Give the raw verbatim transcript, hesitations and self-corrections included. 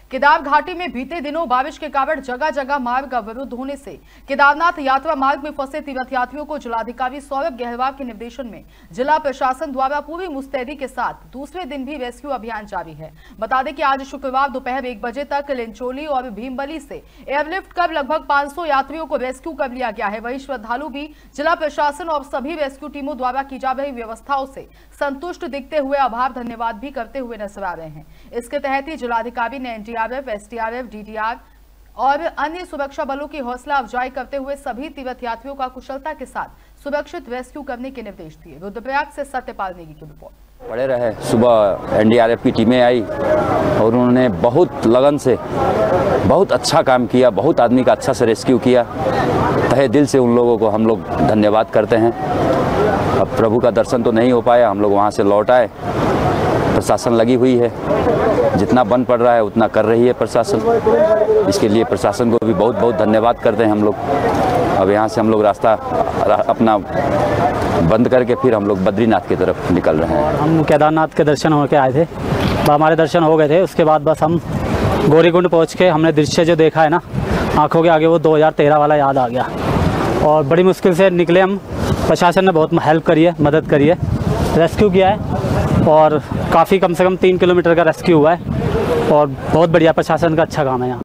केदार घाटी में बीते दिनों बारिश के कारण जगह जगह मार्ग अवरुद्ध होने से केदारनाथ यात्रा मार्ग में फंसे तीर्थयात्रियों को जिलाधिकारी सौरभ गहलोत के निर्देशन में जिला प्रशासन द्वारा पूरी मुस्तैदी के साथ दूसरे दिन भी रेस्क्यू अभियान जारी है। बता दें कि आज शुक्रवार दोपहर एक बजे तक लिंचोली और भीमबली से एयरलिफ्ट कर लगभग पाँच सौ यात्रियों को रेस्क्यू कर लिया गया है। वहीं श्रद्धालु भी जिला प्रशासन और सभी रेस्क्यू टीमों द्वारा की जा रही व्यवस्थाओं से संतुष्ट दिखते हुए आभार धन्यवाद भी करते हुए नजर आ रहे हैं। इसके तहत ही जिलाधिकारी ने एनडीआरएफ, एसडीआरएफ, डीडीआर और अन्य सुरक्षा बलों की हौसला अफजाई करते हुए सभी तीर्थयात्रियों का कुशलता के साथ सुरक्षित रेस्क्यू करने के निर्देश दिए। रुद्रप्रयाग से सत्यपाल नेगी की रिपोर्ट। पड़े रहे, सुबह एनडीआरएफ की टीमें आई और उन्होंने बहुत लगन से बहुत अच्छा काम किया, बहुत आदमी का अच्छा से रेस्क्यू किया। तहे दिल से उन लोगों को हम लोग धन्यवाद करते हैं। अब प्रभु का दर्शन तो नहीं हो पाया, हम लोग वहाँ से लौट आए। प्रशासन लगी हुई है, जितना बन पड़ रहा है उतना कर रही है प्रशासन। इसके लिए प्रशासन को भी बहुत बहुत धन्यवाद करते हैं हम लोग। अब यहाँ से हम लोग रास्ता अपना बंद करके फिर हम लोग बद्रीनाथ की तरफ निकल रहे हैं। हम केदारनाथ के दर्शन होकर आए थे, हमारे दर्शन हो गए थे। उसके बाद बस हम गौरीकुंड पहुँच के हमने दृश्य जो देखा है ना आंखों के आगे, वो दो हज़ार तेरह वाला याद आ गया और बड़ी मुश्किल से निकले हम। प्रशासन ने बहुत हेल्प करी है, मदद करी है, रेस्क्यू किया है और काफ़ी कम से कम तीन किलोमीटर का रेस्क्यू हुआ है और बहुत बढ़िया प्रशासन का अच्छा काम है यहाँ।